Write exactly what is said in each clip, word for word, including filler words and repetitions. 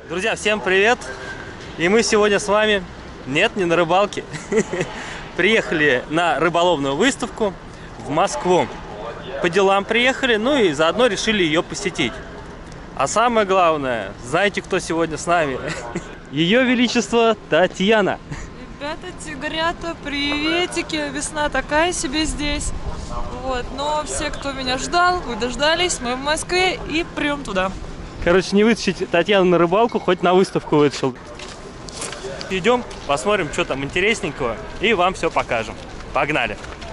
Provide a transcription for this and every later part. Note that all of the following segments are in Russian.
Друзья, всем привет! И мы сегодня с вами, нет, не на рыбалке, приехали на рыболовную выставку в Москву. По делам приехали, ну и заодно решили ее посетить. А самое главное, знаете, кто сегодня с нами? Ее Величество Татьяна. Ребята, тигрята, приветики, весна такая себе здесь. Вот, но все, кто меня ждал, вы дождались, мы в Москве и прям туда. Короче, не вытащить Татьяну на рыбалку, хоть на выставку вытащил. Идем, посмотрим, что там интересненького, и вам все покажем. Погнали!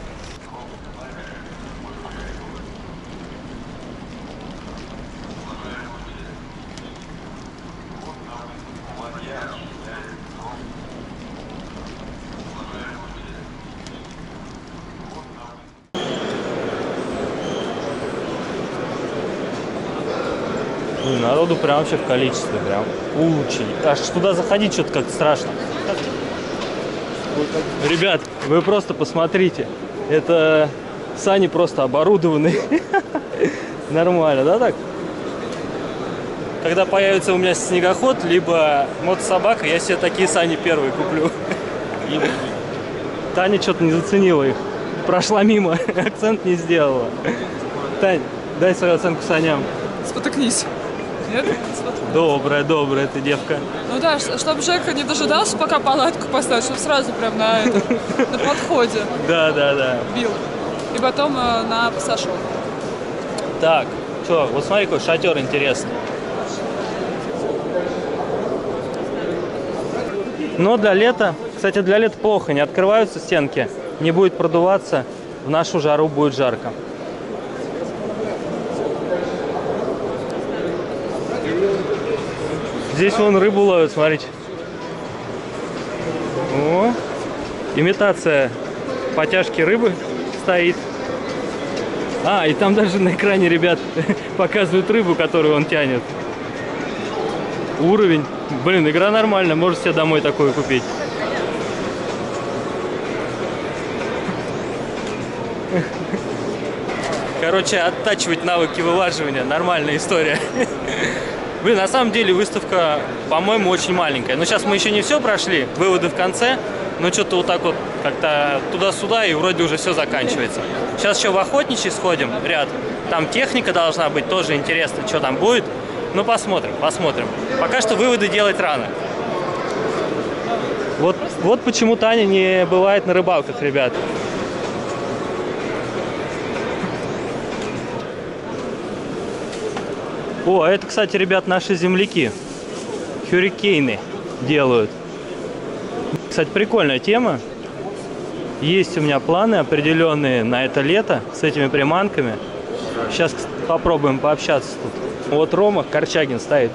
Народу прям вообще в количестве, прям очень. Аж туда заходить что-то как-то страшно. Ребят, вы просто посмотрите. Это сани просто оборудованы. Нормально, да, так? Когда появится у меня снегоход, либо мотособака, я себе такие сани первые куплю. Таня что-то не заценила их. Прошла мимо, акцент не сделала. Тань, дай свою оценку саням. Спотыкнись. Нет? Добрая, добрая ты девка. Ну да, чтобы Жека не дожидался, пока палатку поставить, чтобы сразу прям на, это, на подходе. Да, да, да. Бил. И потом э, на сошел. Так, что, вот смотри, какой шатер интересный. Но для лета, кстати, для лета плохо, не открываются стенки, не будет продуваться, в нашу жару будет жарко. Здесь вон рыбу ловят, смотрите. О, имитация потяжки рыбы стоит. А, и там даже на экране, ребят, показывают рыбу, которую он тянет. Уровень. Блин, игра нормальная, можешь себе домой такое купить. Короче, оттачивать навыки вылаживания. Нормальная история. Блин, на самом деле выставка, по-моему, очень маленькая. Но сейчас мы еще не все прошли, выводы в конце. Но что-то вот так вот как-то туда-сюда, и вроде уже все заканчивается. Сейчас еще в охотничий сходим ряд. Там техника должна быть, тоже интересно, что там будет. Ну, посмотрим, посмотрим. Пока что выводы делать рано. Вот, вот почему Таня не бывает на рыбалках, ребят. О, это, кстати, ребят, наши земляки. Хюрикейны делают. Кстати, прикольная тема. Есть у меня планы определенные на это лето с этими приманками. Сейчас попробуем пообщаться тут. Вот Рома Корчагин стоит.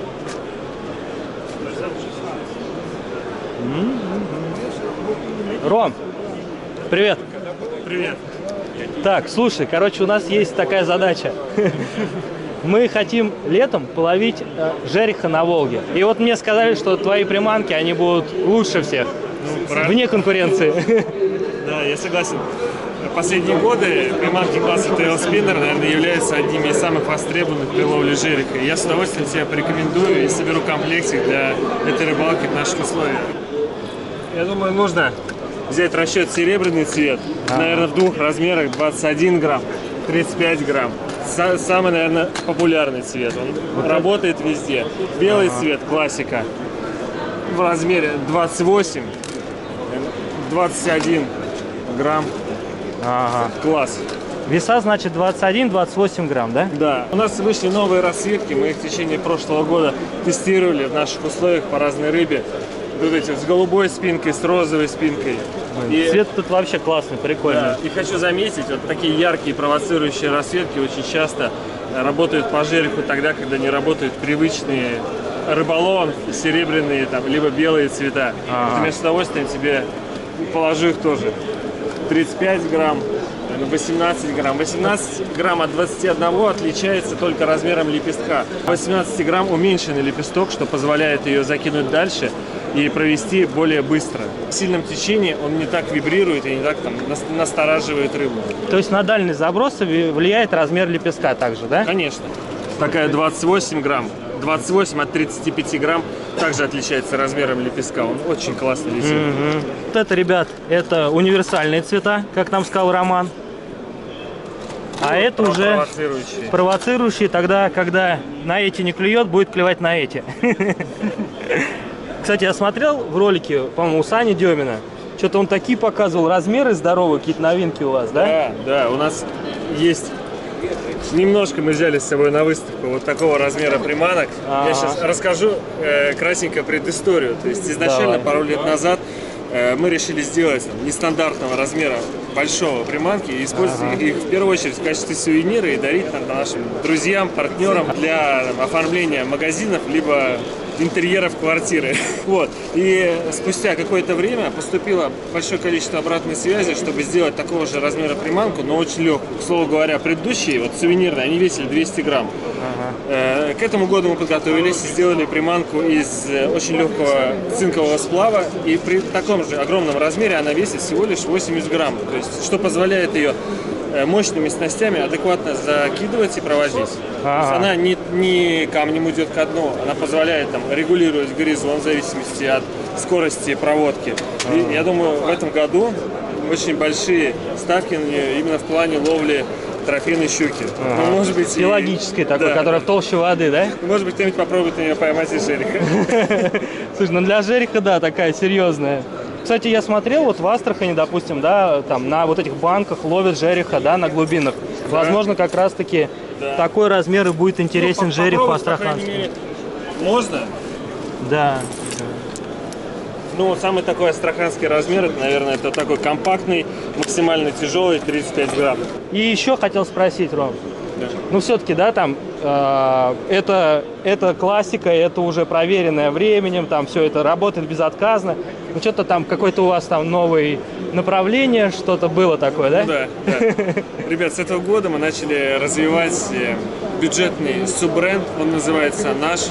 Ром, привет. Привет. Так, слушай, короче, у нас есть такая задача. Мы хотим летом половить э, жереха на Волге. И вот мне сказали, что твои приманки, они будут лучше всех. Ну, вне конкуренции. Да, я согласен. В последние годы приманки класса Tail Spinner, наверное, являются одними из самых востребованных при ловле жереха. И я с удовольствием тебе порекомендую и соберу комплектик для этой рыбалки в наших условиях. Я думаю, нужно взять в расчет серебряный цвет. А-а-а. Наверное, в двух размерах: двадцать один грамм, тридцать пять грамм. Самый, наверное, популярный цвет. Он вот работает это? Везде. Белый ага. цвет, классика. В размере двадцать восемь, двадцать один грамм. Ага. Класс. Веса, значит, двадцать один — двадцать восемь грамм, да? Да. У нас вышли новые расцветки. Мы их в течение прошлого года тестировали в наших условиях по разной рыбе. Вот эти с голубой спинкой, с розовой спинкой. И цвет тут вообще классный, прикольный. Да. И хочу заметить, вот такие яркие провоцирующие расцветки очень часто работают по жереху тогда, когда не работают привычные рыболовам серебряные, там, либо белые цвета. Ага. Я с удовольствием тебе положу их тоже. тридцать пять грамм, восемнадцать грамм. восемнадцать грамм от двадцати одного отличается только размером лепестка. восемнадцать грамм уменьшенный лепесток, что позволяет ее закинуть дальше и провести более быстро. В сильном течении он не так вибрирует и не так там настораживает рыбу. То есть на дальний заброс влияет размер лепестка также, да? Конечно. Такая двадцать восемь грамм двадцать восемь от тридцати пяти грамм. Также отличается размером лепестка. Он очень классно летит. Mm-hmm. Вот это, ребят, это универсальные цвета, как нам сказал Роман. А ну, это уже провоцирующие. провоцирующие, тогда, когда на эти не клюет, будет клевать на эти. Кстати, я смотрел в ролике, по-моему, у Сани Демина. Что-то он такие показывал размеры здоровые, какие-то новинки у вас, да? Да, да, у нас есть. Немножко мы взяли с собой на выставку вот такого размера приманок. А-а-а. Я сейчас расскажу э, красненько предысторию. То есть изначально, Давай. пару лет назад, э, мы решили сделать там, нестандартного размера большого приманки и использовать ага. их в первую очередь в качестве сувенира и дарить там, нашим друзьям, партнерам для там, оформления магазинов, либо интерьеров квартиры. Вот. И спустя какое-то время поступило большое количество обратной связи, чтобы сделать такого же размера приманку, но очень легкую. К слову говоря, предыдущие, вот сувенирные, они весили двести грамм. Ага. К этому году мы подготовились и сделали приманку из очень легкого цинкового сплава. И при таком же огромном размере она весит всего лишь восемьдесят грамм. То есть, что позволяет ее мощными снастями адекватно закидывать и проводить. А-а-а. То есть она не, не камнем идет ко дну, она позволяет там, регулировать горизонт в зависимости от скорости проводки. И я думаю, в этом году очень большие ставки на нее именно в плане ловли трофейной щуки. Ага. Ну, может быть, биологической и... такой, да. которая в толще воды, да? Может быть, кто-нибудь попробует на нее поймать из жереха. Слушай, ну для жереха, да, такая серьезная. Кстати, я смотрел, вот в Астрахани, допустим, да, там на вот этих банках ловят жереха, да, на глубинах. Да. Возможно, как раз-таки да. такой размер и будет интересен ну, жереху астраханскому. Можно? Да. Ну, самый такой астраханский размер, это, наверное, это такой компактный, максимально тяжелый, тридцать пять грамм. И еще хотел спросить, Ром. Да. Ну, все-таки, да, там, э, это, это классика, это уже проверенное временем, там все это работает безотказно. Ну, что-то там, какое-то у вас там новое направление, что-то было такое, да? Ну, да, да. Ребят, с этого года мы начали развивать бюджетный суббренд, он называется «Наш».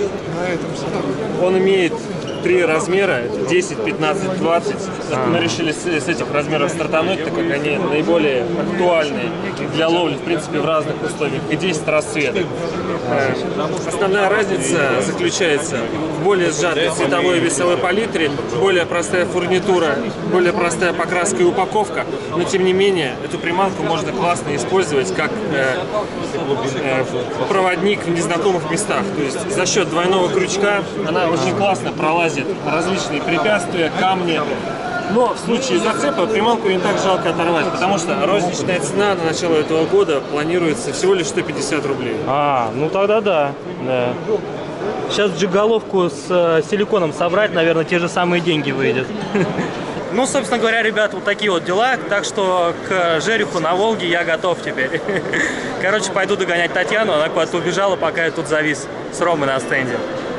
Он имеет три размера, десять, пятнадцать, двадцать. А. Мы решили с, с этих размеров стартануть, так как они наиболее актуальны для ловли, в принципе, в разных условиях. И десять расцветок. А. Основная разница заключается в более сжатой цветовой и весовой палитре, более простая фурнитура, более простая покраска и упаковка. Но, тем не менее, эту приманку можно классно использовать как э, э, проводник в незнакомых местах. То есть за счет двойного крючка она очень классно пролазит различные препятствия, камни. Но в случае зацепа приманку не так жалко оторвать, потому что розничная цена на начало этого года планируется всего лишь сто пятьдесят рублей. А, ну тогда да. да. Сейчас джиголовку с э, силиконом собрать, наверное, те же самые деньги выйдет. Ну, собственно говоря, ребят, вот такие вот дела. Так что к жереху на Волге я готов теперь. Короче, пойду догонять Татьяну. Она куда-то убежала, пока я тут завис с Ромой на стенде.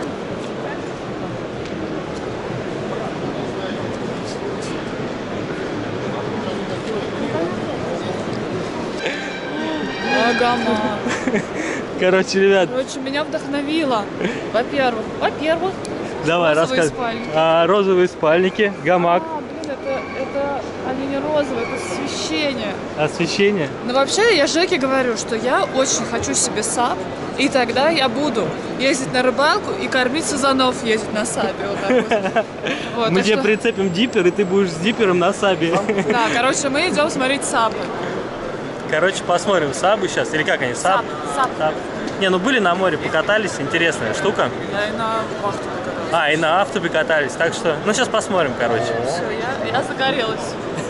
Гамма. Короче, ребят. Короче, меня вдохновило. Во-первых, во-первых, давай, рассказывай. А, розовые спальники, гамак. А, блин, это, это, они не розовые, это освещение. Освещение? Ну, вообще, я Жеке говорю, что я очень хочу себе сап, и тогда я буду ездить на рыбалку и кормить сазанов, ездить на сабе. Вот так вот. Вот, мы тебе что... прицепим диппер, и ты будешь с диппером на сабе. Да, короче, мы идем смотреть сабы. Короче, посмотрим сабы сейчас, или как они? Саб? Саб. Саб. Не, ну были на море, покатались, интересная штука. Я и на вахту покаталась. А, и на автобе катались, так что, ну сейчас посмотрим, короче. Все, я, я загорелась.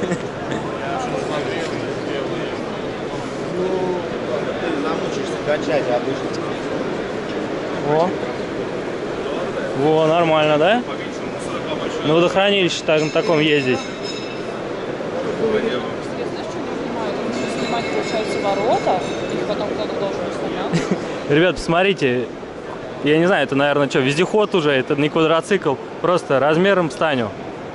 Во. Во, нормально, да? На водохранилище так, на таком ездить. Получается, ворота, их потом кто-то должен установить. Ребят, посмотрите, я не знаю, это, наверное, что, вездеход уже, это не квадроцикл, просто размером с Таню.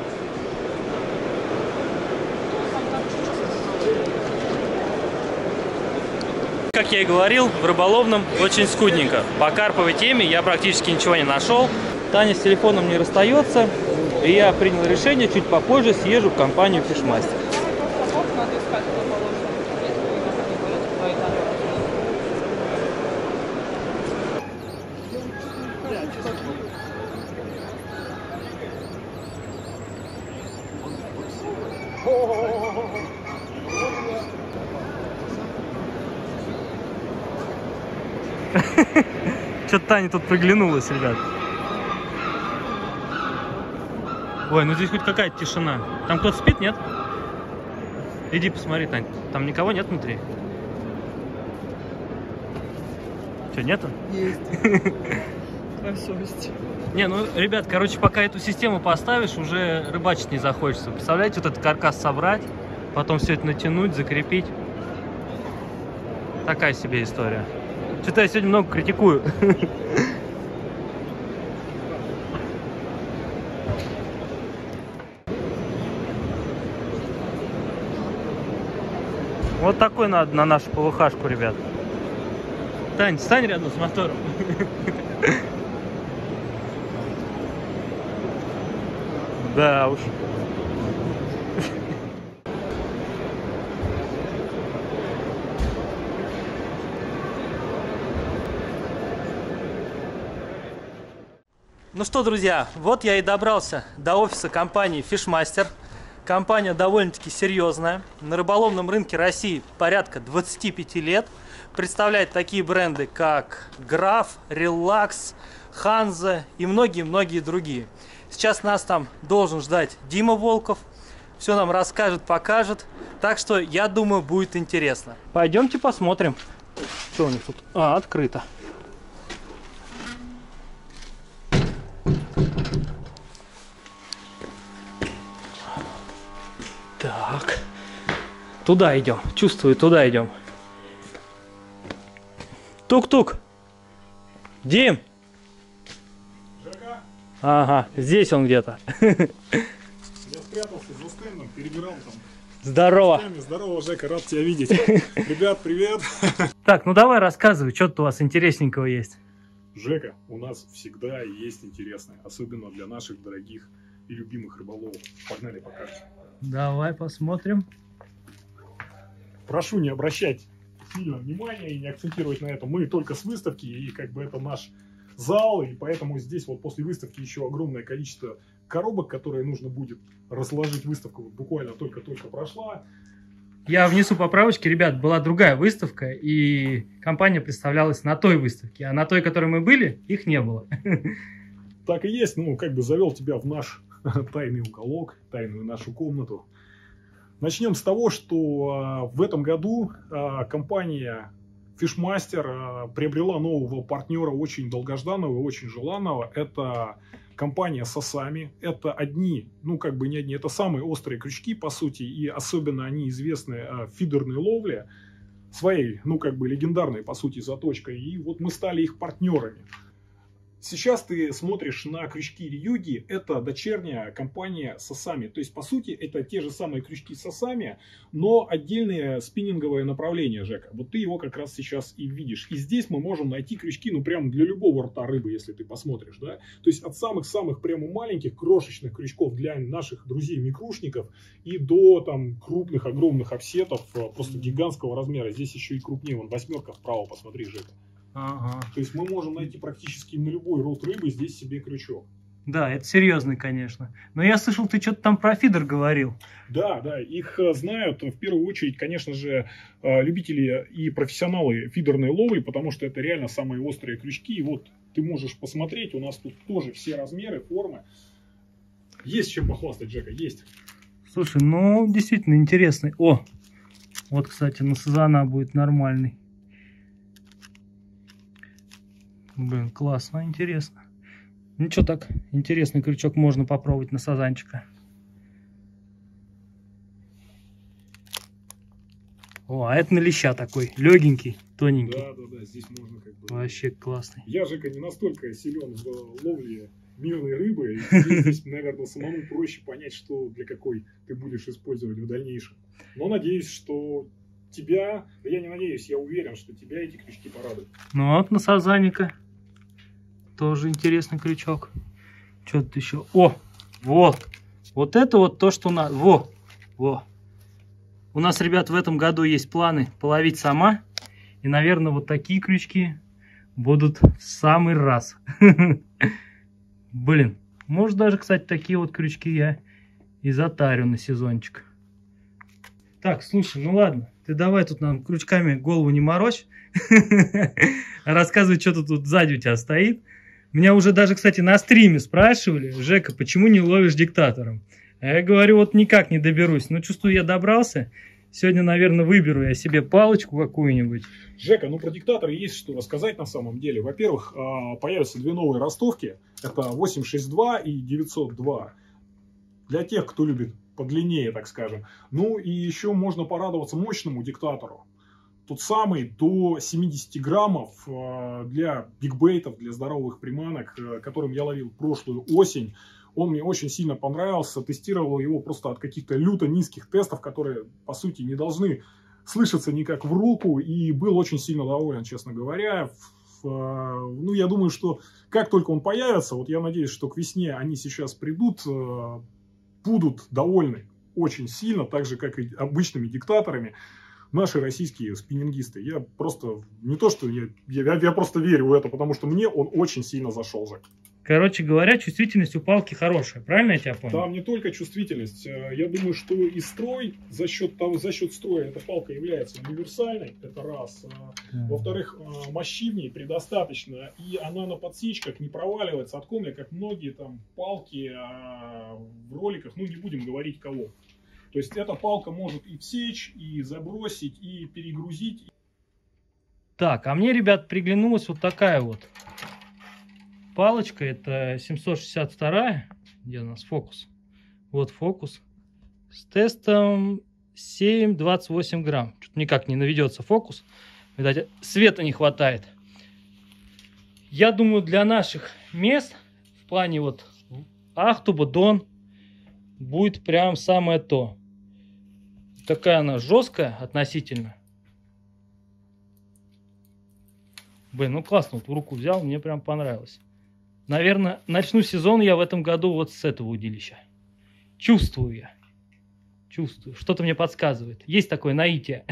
Как я и говорил, в рыболовном очень скудненько. По карповой теме я практически ничего не нашел. Таня с телефоном не расстается, и я принял решение чуть попозже съезжу в компанию Фишмастер. Что-то Таня тут приглянулась, ребят. Ой, ну здесь хоть какая-то тишина. Там кто-то спит, нет? Иди посмотри, Тань. Там никого нет внутри? Что, нету? Есть. Твоя совесть. Не, ну, ребят, короче, пока эту систему поставишь, уже рыбачить не захочется. Представляете, вот этот каркас собрать, потом все это натянуть, закрепить. Такая себе история. Что-то я сегодня много критикую. Вот такой надо на нашу ПВХшку, ребят. Тань, стань рядом с мотором. Да уж. Ну что, друзья, вот я и добрался до офиса компании Fishmaster. Компания довольно-таки серьезная. На рыболовном рынке России порядка двадцати пяти лет. Представляет такие бренды, как Граф, Релакс, Ханза и многие-многие другие. Сейчас нас там должен ждать Дима Волков. Все нам расскажет, покажет. Так что, я думаю, будет интересно. Пойдемте посмотрим, что у них тут. А, открыто. Так. Туда идем. Чувствую, туда идем. Тук-тук. Дим. Жека? Ага, здесь он где-то. Я спрятался за стендом, перебирал там. Здорово. Здорово, Жека, рад тебя видеть. Ребят, привет. Так, ну давай рассказывай, что тут у вас интересненького есть. Жека, у нас всегда есть интересное, особенно для наших дорогих и любимых рыболовов. Погнали покажем. Давай посмотрим. Прошу не обращать сильно внимания и не акцентировать на этом. Мы только с выставки, и как бы это наш зал, и поэтому здесь вот после выставки еще огромное количество коробок, которые нужно будет разложить. Выставка вот буквально только-только прошла. Я внесу поправочки, ребят, была другая выставка, и компания представлялась на той выставке, а на той, которой мы были, их не было. Так и есть, ну, как бы завел тебя в наш тайный уголок, тайную нашу комнату. Начнем с того, что э, в этом году э, компания Fishmaster э, приобрела нового партнера, очень долгожданного и очень желанного. Это компания Сасами. Это одни, ну как бы не одни, это самые острые крючки, по сути, и особенно они известны э, в фидерной ловле, своей, ну как бы легендарной, по сути, заточкой. И вот мы стали их партнерами. Сейчас ты смотришь на крючки Ryugi, это дочерняя компания Сасами. То есть, по сути, это те же самые крючки Сасами, но отдельное спиннинговое направление, Жека. Вот ты его как раз сейчас и видишь. И здесь мы можем найти крючки, ну, прям для любого рта рыбы, если ты посмотришь, да. То есть, от самых-самых прямо маленьких, крошечных крючков для наших друзей-микрушников и до, там, крупных, огромных офсетов, просто гигантского размера. Здесь еще и крупнее, вон, восьмерка вправо, посмотри, Жека. Ага. То есть мы можем найти практически на любой род рыбы здесь себе крючок. Да, это серьезный, конечно. Но я слышал, ты что-то там про фидер говорил. Да, да, их знают в первую очередь, конечно же, любители и профессионалы фидерной ловли, потому что это реально самые острые крючки. И вот ты можешь посмотреть, у нас тут тоже все размеры, формы. Есть чем похвастать, Джека, есть. Слушай, ну, действительно интересный. О, вот, кстати, на сазана будет нормальный. Блин, классно, интересно. Ничего так, интересный крючок можно попробовать на сазанчика. О, а это на леща такой, легенький, тоненький. Да, да, да, здесь можно как бы... Вообще классный. Я, Жека, не настолько силен в ловле мирной рыбы. И здесь, здесь, наверное, самому проще понять, что для какой ты будешь использовать в дальнейшем. Но надеюсь, что тебя, да я не надеюсь, я уверен, что тебя эти крючки порадуют. Ну вот на сазаника. Тоже интересный крючок. Что тут еще? О, вот. Вот это вот то, что надо. Во, во. У нас, ребят, в этом году есть планы половить сама. И, наверное, вот такие крючки будут в самый раз. Блин, может даже, кстати, такие вот крючки я и затарю на сезончик. Так, слушай, ну ладно. Ты давай тут нам крючками голову не морочь. Рассказывай, что тут сзади у тебя стоит. Меня уже даже, кстати, на стриме спрашивали: Жека, почему не ловишь диктатором? А я говорю, вот никак не доберусь. Но чувствую, я добрался. Сегодня, наверное, выберу я себе палочку какую-нибудь. Жека, ну про диктатора есть что рассказать на самом деле. Во-первых, появятся две новые ростовки. Это восемьсот шестьдесят два и девятьсот два. Для тех, кто любит подлиннее, так скажем. Ну и еще можно порадоваться мощному диктатору. Тот самый до семидесяти граммов для бигбейтов, для здоровых приманок, которым я ловил прошлую осень. Он мне очень сильно понравился. Тестировал его просто от каких-то люто низких тестов, которые, по сути, не должны слышаться никак в руку. И был очень сильно доволен, честно говоря. Ну, я думаю, что как только он появится, вот я надеюсь, что к весне они сейчас придут, будут довольны очень сильно, так же, как и обычными диктаторами, наши российские спиннингисты. Я просто, не то что, я, я, я просто верю в это, потому что мне он очень сильно зашел, Жек. Короче говоря, чувствительность у палки хорошая, правильно я тебя понял? Там не только чувствительность. Я думаю, что и строй, за счет, того, за счет строя эта палка является универсальной, это раз. Mm. Во-вторых, мощи в ней предостаточно, и она на подсечках не проваливается от комля, как многие там палки в роликах, ну не будем говорить кого. То есть эта палка может и всечь, и забросить, и перегрузить. Так, а мне, ребят, приглянулась вот такая вот палочка. Это семьсот шестьдесят два. Где у нас фокус? Вот фокус. С тестом семь двадцать восемь грамм. Что-то никак не наведется фокус. Видать, света не хватает. Я думаю, для наших мест в плане вот Ахтуба, Дон будет прям самое то. Такая она жесткая относительно. Блин, ну классно, вот в руку взял, мне прям понравилось. Наверное, начну сезон я в этом году вот с этого удилища. Чувствую я. Чувствую. Что-то мне подсказывает. Есть такое наитие.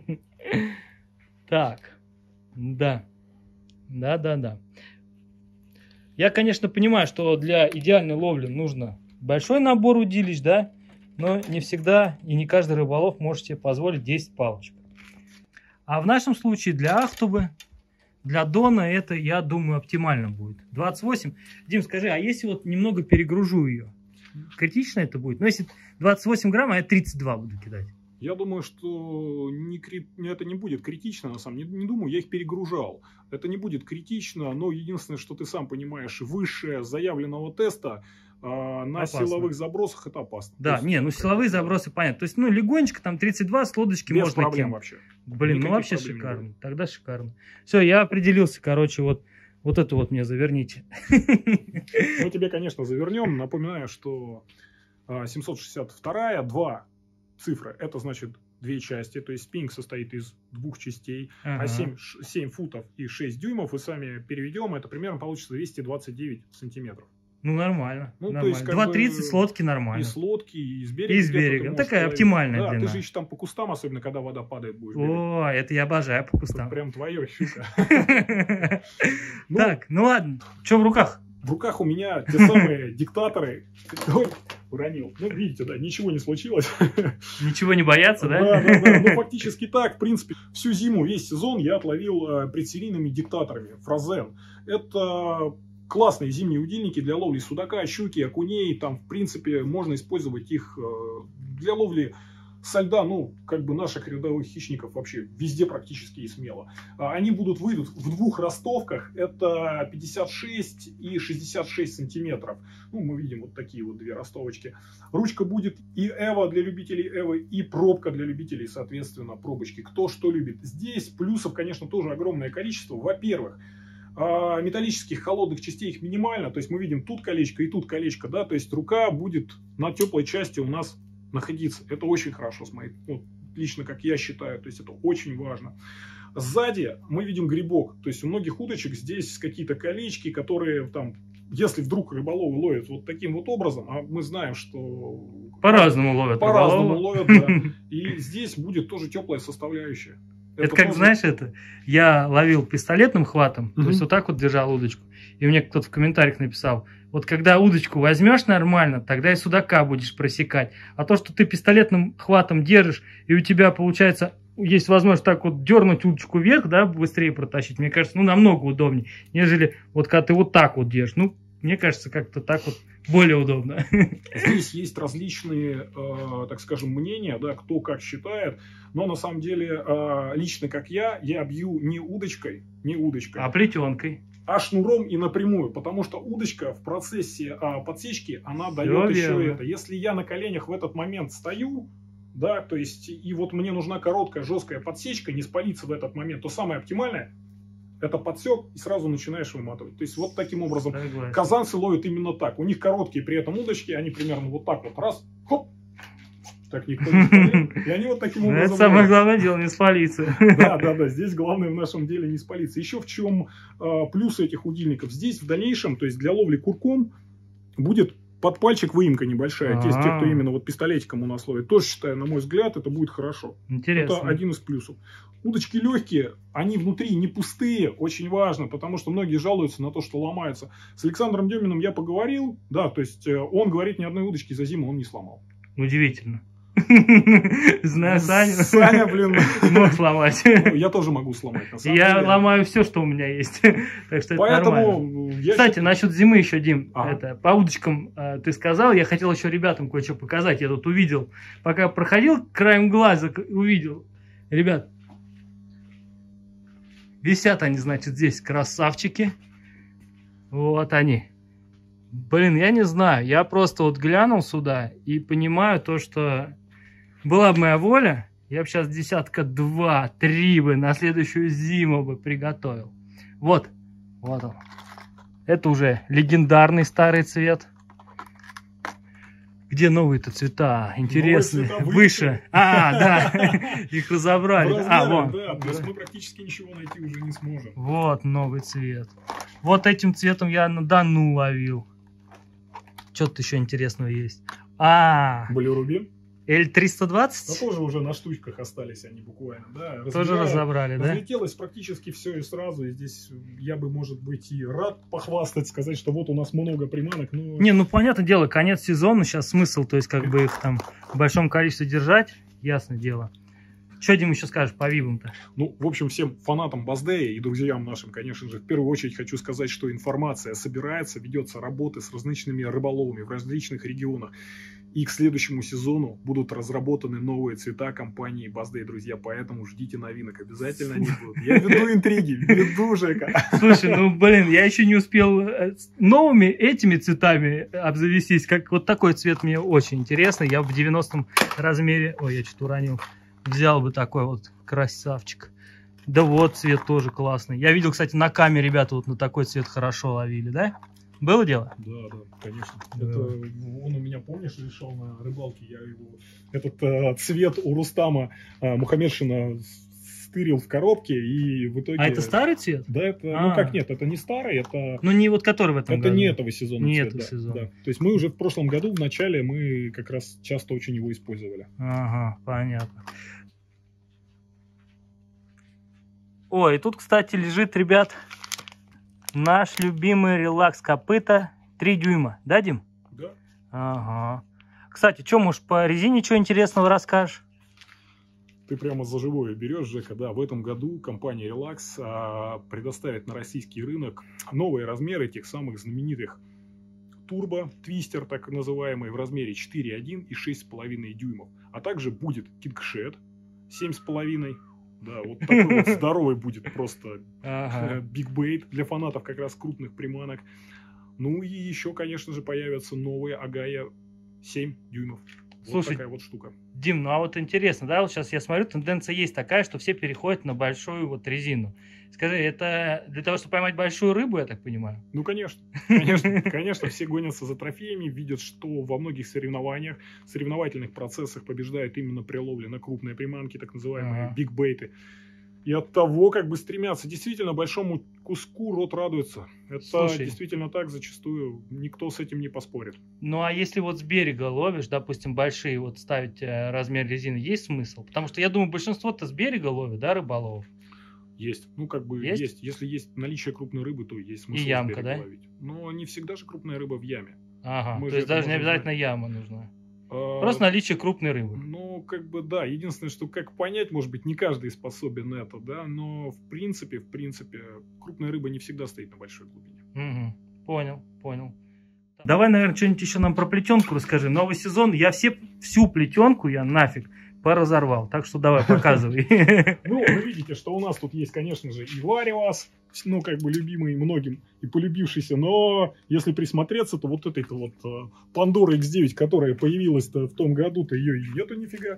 Так. Да. Да, да, да. Я, конечно, понимаю, что для идеальной ловли нужно большой набор удилищ, да? Но не всегда и не каждый рыболов может себе позволить десять палочек. А в нашем случае для Ахтубы, для Дона это, я думаю, оптимально будет. двадцать восемь. Дим, скажи, а если вот немного перегружу ее, критично это будет? Ну, если двадцать восемь грамм, а я тридцать два буду кидать. Я думаю, что не, это не будет критично, на самом деле. Не, не думаю, я их перегружал. Это не будет критично, но единственное, что ты сам понимаешь, выше заявленного теста а, на опасно. Силовых забросах это опасно. Да, есть, не, ну силовые забросы понятно. То есть, ну, легонечко, там тридцать два с лодочки без можно проблем кинуть. Вообще. Блин, никаких ну вообще шикарно. Тогда шикарно. Все, я определился, короче, вот, вот эту вот мне заверните. Мы тебе, конечно, завернем. Напоминаю, что семьсот шестьдесят два, два цифры, это значит две части, то есть спиннинг состоит из двух частей, ага. а семь, семь футов и шесть дюймов, вы сами переведем, это примерно получится двести двадцать девять сантиметров. Ну, нормально. Ну, нормально. два тридцать с лодки нормально. И с лодки, и с берега. И с берега. Ну, такая ловить. Оптимальная да, длина. Ты же еще там по кустам, особенно когда вода падает, будешь. О, бегать. Это я обожаю по кустам. Это прям твое, щука. Так, ну ладно. Что в руках? В руках у меня те самые диктаторы. Уронил. Ну, видите, да, ничего не случилось. Ничего не бояться, да? Да, да, да. Ну, фактически так. В принципе, всю зиму, весь сезон я отловил э, предсерийными диктаторами. Фрозен. Это классные зимние удильники для ловли судака, щуки, окуней. Там, в принципе, можно использовать их э, для ловли со льда, ну, как бы наших рядовых хищников вообще везде практически и смело. Они будут, выйдут в двух ростовках, это пятьдесят шесть и шестьдесят шесть сантиметров. Ну, мы видим вот такие вот две ростовочки. Ручка будет и эва для любителей эвы, и пробка для любителей, соответственно, пробочки. Кто что любит. Здесь плюсов, конечно, тоже огромное количество. Во-первых, металлических холодных частей их минимально, то есть мы видим тут колечко и тут колечко, да, то есть рука будет на теплой части у нас находиться. Это очень хорошо, с моей, ну, лично как я считаю, то есть это очень важно. Сзади мы видим грибок, то есть у многих удочек здесь какие-то колечки, которые там, если вдруг рыболовы ловят вот таким вот образом, а мы знаем, что по-разному ловят, по-разному ловят, да, и здесь будет тоже теплая составляющая. Это, это как, тоже... знаешь, это я ловил пистолетным хватом, mm-hmm. то есть вот так вот держал удочку. И мне кто-то в комментариях написал, вот когда удочку возьмешь нормально, тогда и судака будешь просекать. А то, что ты пистолетным хватом держишь, и у тебя получается есть возможность так вот дернуть удочку вверх, да, быстрее протащить, мне кажется, ну, намного удобнее, нежели вот когда ты вот так вот держишь. Ну, мне кажется, как-то так вот более удобно. Здесь есть различные, э, так скажем, мнения, да, кто как считает, но на самом деле, э, лично как я, я бью не удочкой, не удочкой, А плетенкой. а шнуром и напрямую, потому что удочка в процессе а, подсечки, она Всё дает еще верно. это. Если я на коленях в этот момент стою, да, то есть, и вот мне нужна короткая, жесткая подсечка, не спалиться в этот момент, то самое оптимальное — это подсек, и сразу начинаешь выматывать. То есть, вот таким образом Согласен. казанцы ловят именно так. У них короткие при этом удочки, они примерно вот так вот, раз, хоп, так никто не спалит. И они вот таким Ну, образом... это самое ловят. главное дело, не спалиться. Да, да, да. Здесь главное в нашем деле не спалиться. Еще в чем э, плюсы этих удильников? Здесь в дальнейшем, то есть для ловли курком, будет под пальчик выемка небольшая. Те, те, кто именно вот пистолетиком у нас ловит. Тоже считаю, на мой взгляд, это будет хорошо. Интересно. Это один из плюсов. Удочки легкие, они внутри не пустые, очень важно, потому что многие жалуются на то, что ломаются. С Александром Деминым я поговорил, да, то есть э, он говорит, ни одной удочки за зиму он не сломал. Удивительно. Знаю Саню. Саня, блин. Мог сломать. Ну, я тоже могу сломать, на самом Я деле. ломаю все, что у меня есть. Так что это нормально. Поэтому я... Кстати, насчет зимы еще, Дим, Ага. это, по удочкам э, ты сказал, я хотел еще ребятам кое-что показать. Я тут увидел, пока проходил, краем глаза к- увидел. Ребят, висят они, значит, здесь красавчики. Вот они. Блин, я не знаю, я просто вот глянул сюда и понимаю то, что была бы моя воля, я бы сейчас десятка два, три бы на следующую зиму бы приготовил. Вот, вот он. Это уже легендарный старый цвет. Где новые-то цвета? Интересные. цвета выше. Выше. А, да. Их разобрали. В А, размерах, вон. да, то есть мы практически ничего найти уже не сможем. Вот новый цвет. Вот этим цветом я на Дону ловил. Что-то еще интересного есть. А, Блю Рубин. Эль триста Но двадцать? тоже уже на штучках остались они буквально, да. Тоже разбирают. разобрали, да? Разлетелось практически все и сразу. И здесь я бы, может быть, и рад похвастать, сказать, что вот у нас много приманок, но... Не, ну понятное дело, конец сезона, сейчас смысл, то есть как бы их там в большом количестве держать, ясное дело. Что, Дим, еще скажешь по вибам-то? Ну, в общем, всем фанатам Баздея и друзьям нашим, конечно же, в первую очередь хочу сказать, что информация собирается, ведется работы с различными рыболовами в различных регионах. И к следующему сезону будут разработаны новые цвета компании Баздей, друзья, поэтому ждите новинок, обязательно они будут. Я веду интриги, веду, Жека. Слушай, ну блин, я еще не успел э, с новыми этими цветами обзавестись. Как вот такой цвет мне очень интересный. Я в девяностом размере, ой, я что-то уронил, взял бы такой вот красавчик. Да вот цвет тоже классный. Я видел, кстати, на камере ребята вот на такой цвет хорошо ловили, да? Было дело? Да, да, конечно. Да. Это он у меня, помнишь, решал на рыбалке, я его этот э, цвет у Рустама э, Мухаммедшина стырил в коробке и в итоге. А это старый цвет? Да, это, А. ну как нет, это не старый, это. Ну не вот который в этом Это году. не этого сезона. Не цвет, этого да, сезона. да. То есть мы уже в прошлом году в начале мы как раз часто очень его использовали. Ага, понятно. Ой, тут, кстати, лежит, ребят, наш любимый релакс копыта три дюйма. Да, Дим? Да. Ага. Кстати, что, может, по резине что интересного расскажешь? Ты прямо за живое берешь, Жека. Да, в этом году компания Relax а, предоставит на российский рынок новые размеры тех самых знаменитых турбо твистер, так называемый, в размере четыре один и шесть с половиной дюймов. А также будет кингшед семь с половиной. Да, вот такой вот здоровый будет просто Ага. бигбейт для фанатов как раз крупных приманок. Ну и еще, конечно же, появятся новые Агая семь дюймов. Вот Слушай, такая вот штука. Дим, ну а вот интересно, да, вот сейчас я смотрю, тенденция есть такая, что все переходят на большую вот резину. Скажи, это для того, чтобы поймать большую рыбу, я так понимаю? Ну, конечно, конечно, конечно, все гонятся за трофеями, видят, что во многих соревнованиях, соревновательных процессах побеждает именно при ловле на крупные приманки, так называемые Ага. бигбейты. И от того, как бы стремятся действительно большому куску, рот радуется. Это Слушай. действительно так, зачастую никто с этим не поспорит. Ну а если вот с берега ловишь, допустим, большие, вот ставить э, размер резины, есть смысл? Потому что я думаю, большинство-то с берега ловит, да, рыболовов? Есть, ну как бы Есть? есть. Если есть наличие крупной рыбы, то есть смысл И с ямка, берега да? ловить. Но не всегда же крупная рыба в яме. Ага, Мы то же есть это даже не можем обязательно знать. яма нужна. А, Просто наличие крупной рыбы. Но Ну, как бы, да, единственное, что как понять, может быть, не каждый способен на это, да, но в принципе, в принципе, крупная рыба не всегда стоит на большой глубине. Угу. Понял, понял. Давай, наверное, что-нибудь еще нам про плетенку расскажи. Новый сезон, я все, всю плетенку я нафиг поразорвал, так что давай, показывай. Ну, вы видите, что у нас тут есть, конечно же, и вариас, ну, как бы любимый многим и полюбившийся, но если присмотреться, то вот этой-то вот Pandora икс девять, которая появилась-то в том году-то, ее и нету нифига.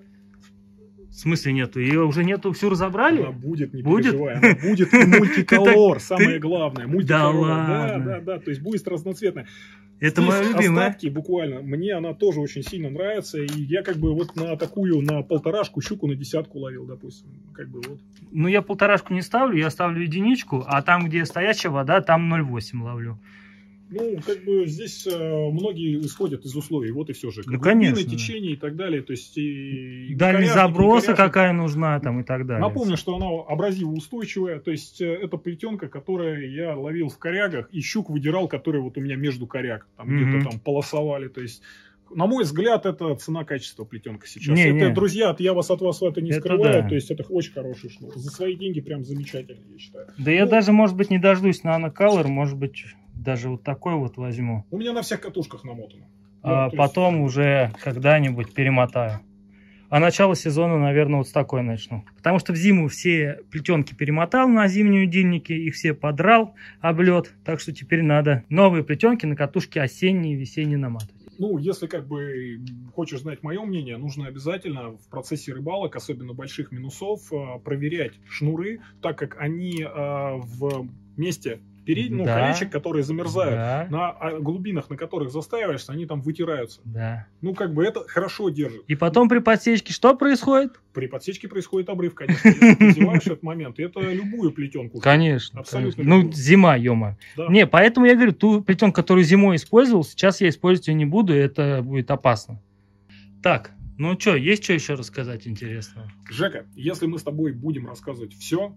В смысле нету? Ее уже нету, всю разобрали? Она будет, не будет? переживай, она будет и мультиколор, самое главное, мультиколор. Да да, да, да, то есть будет разноцветная. Это Здесь моя любимая. Остатки буквально, мне она тоже очень сильно нравится, и я как бы вот на такую, на полторашку щуку на десятку ловил, допустим, как бы вот. Ну, я полторашку не ставлю, я ставлю единичку, а там, где стоячая вода, там ноль восемь ловлю. Ну, как бы здесь э, многие исходят из условий, вот и все же. Ну, глубины, конечно. течения и так далее, то есть и, и дальность коряшник, заброса коряшник. какая нужна там и так далее. Напомню, что она абразивоустойчивая, то есть э, это плетенка, которую я ловил в корягах, и щук выдирал, которые вот у меня между коряг, там Мгм. где-то там полосовали, то есть... На мой взгляд, это цена-качество плетенка сейчас. Не, это, не. друзья, я вас от вас это не Это скрываю, да. то есть это очень хороший шнур. За свои деньги прям замечательно, я считаю. Да я Ну, даже, может быть, не дождусь на Color, может быть, даже вот такой вот возьму. У меня на всех катушках намотано. А Ну, то потом есть- уже когда-нибудь перемотаю. А начало сезона, наверное, вот с такой начну. Потому что в зиму все плетенки перемотал на зимние удильники, их все подрал об лед. Так что теперь надо новые плетенки на катушке осенние и весенние наматывать. Ну, если как бы хочешь знать мое мнение, нужно обязательно в процессе рыбалок, особенно больших минусов, э, проверять шнуры, так как они э, в месте переднего Да. колечек, которые замерзают, Да, на а, глубинах, на которых застаиваешься, они там вытираются. да. Ну, как бы это хорошо держит. И потом при подсечке что происходит? При подсечке происходит обрыв, конечно, если ты зеваешь этот момент. И это любую плетенку. Конечно. Абсолютно конечно. Ну, любую. зима, ё-моё. Да. Не, поэтому я говорю, ту плетенку, которую зимой использовал, сейчас я использовать ее не буду, и это будет опасно. Так, ну что, есть что еще рассказать интересного? Жека, если мы с тобой будем рассказывать все,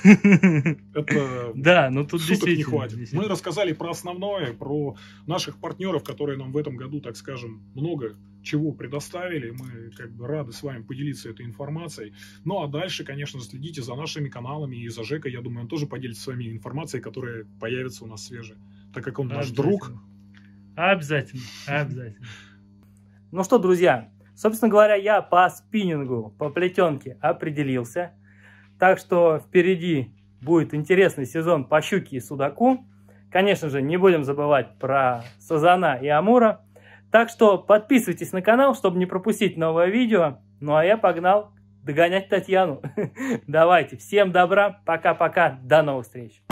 это Да, ну тут суток не действительно. хватит. Мы действительно. рассказали про основное, про наших партнеров, которые нам в этом году, так скажем, много чего предоставили. Мы как бы рады с вами поделиться этой информацией. Ну а дальше, конечно, следите за нашими каналами и за Жекой. Я думаю, он тоже поделится с вами информацией, которая появится у нас свежей, так как он наш друг. Обязательно, обязательно. Ну что, друзья, собственно говоря, я по спиннингу, по плетенке определился. Так что впереди будет интересный сезон по щуке и судаку. Конечно же, не будем забывать про сазана и амура. Так что подписывайтесь на канал, чтобы не пропустить новое видео. Ну а я погнал догонять Татьяну. Давайте, всем добра, пока-пока, до новых встреч.